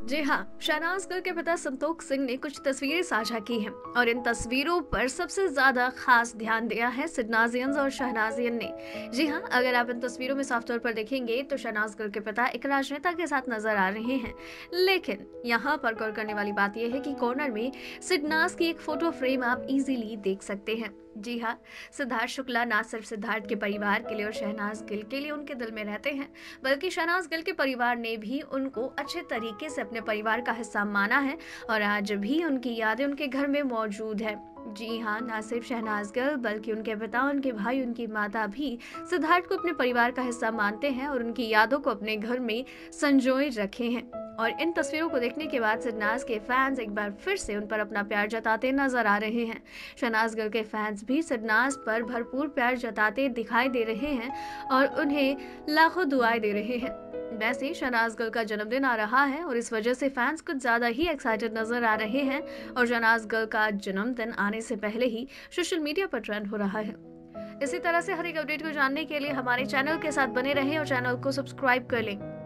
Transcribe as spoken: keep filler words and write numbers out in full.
जी हाँ, शहनाज गिल के पिता संतोष सिंह ने कुछ तस्वीरें साझा की हैं और इन तस्वीरों पर सबसे ज्यादा खास ध्यान दिया है सिडनाजियंस और शहनाजियन ने। जी हाँ, अगर आप इन तस्वीरों में साफ तौर पर देखेंगे तो शहनाज गिल के पिता एक राजनेता के साथ नजर आ रहे हैं। लेकिन यहाँ पर गौर करने वाली बात यह है कि कॉर्नर में सिडनाज की एक फोटो फ्रेम आप इजीली देख सकते हैं। जी हाँ, सिद्धार्थ शुक्ला ना सिर्फ सिद्धार्थ के परिवार के लिए और शहनाज गिल के लिए उनके दिल में रहते हैं, बल्कि शहनाज गिल के परिवार ने भी उनको अच्छे तरीके से अपने परिवार का हिस्सा माना है और आज भी उनकी यादें उनके घर में मौजूद है। जी हाँ, ना सिर्फ शहनाज गिल बल्कि उनके पिता, उनके भाई, उनकी माता भी सिद्धार्थ को अपने परिवार का हिस्सा मानते हैं और उनकी यादों को अपने घर में संजोए रखे हैं। और इन तस्वीरों को देखने के बाद सिडनाज के फैंस एक बार फिर से उन पर अपना प्यार जताते नजर आ रहे हैं। शहनाज गिल के फैंस भी सिडनाज पर भरपूर प्यार जताते दिखाई दे रहे हैं और उन्हें लाखों दुआएं दे रहे हैं। वैसे शहनाज गिल का जन्मदिन आ रहा है और इस वजह से फैंस कुछ ज्यादा ही एक्साइटेड नजर आ रहे हैं और शहनाज गिल का जन्मदिन आने से पहले ही सोशल मीडिया पर ट्रेंड हो रहा है। इसी तरह से हर एक अपडेट को जानने के लिए हमारे चैनल के साथ बने रहें और चैनल को सब्सक्राइब कर लें।